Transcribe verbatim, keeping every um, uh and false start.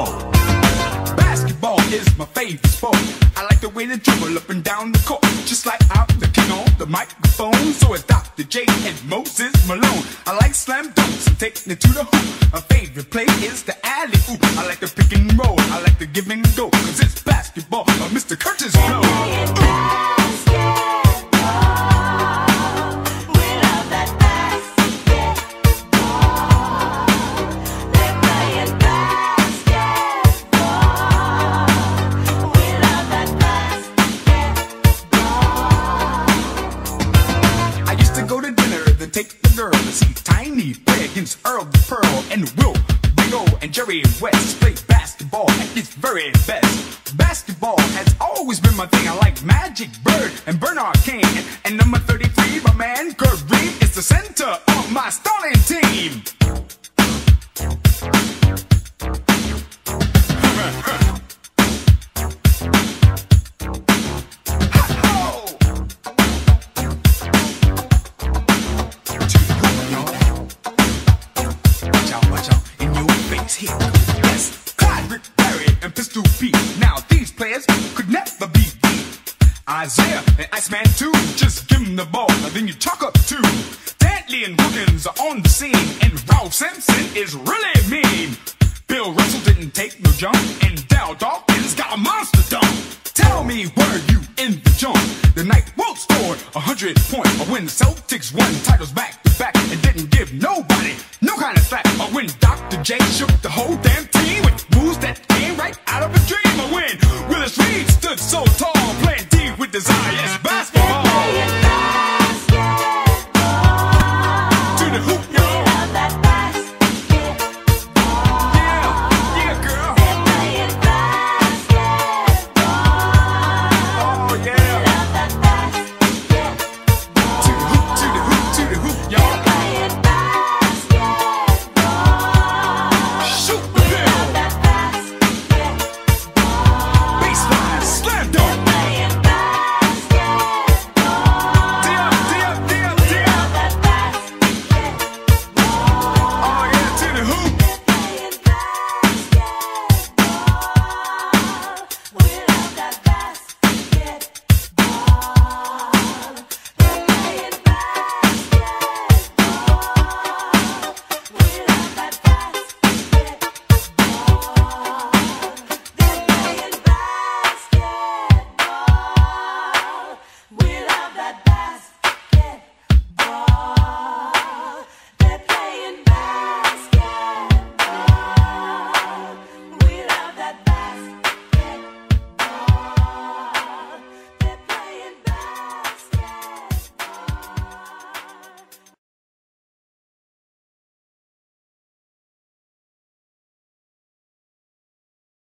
ball. Basketball is my favorite sport. I like the way they dribble up and down the court, just like I'm the king on the microphone. So it's Doctor J and Moses Malone. I like slam dunks and taking it to the hoop. My favorite play is the alley oop. I like the pick and roll. I like the give and go, cause it's basketball of Mister Curtis Blow. Take the girl to see Tiny play against Earl the Pearl and Will Bingo and Jerry West play basketball at its very best. Basketball has always been my thing. I like Magic Bird and Bernard King, and, and number thirty-three, my man Kareem is the center of my starting team. Here yes, Clyde, Rick Barry, and Pistol Pete. Now these players could never be beat. Isaiah and Iceman too, just give them the ball, and then you talk up too. Dantley and Wilkins are on the scene, and Ralph Sampson is really mean. Bill Russell didn't take no jump, and Dal Dawkins got a monster dunk. Tell me, were you in the jump the night Wilt scored a hundred points, or when the Celtics won titles back to back and didn't give nobody no kind of slack, or when Doctor J shook the whole damn team with moves that came right out of a dream?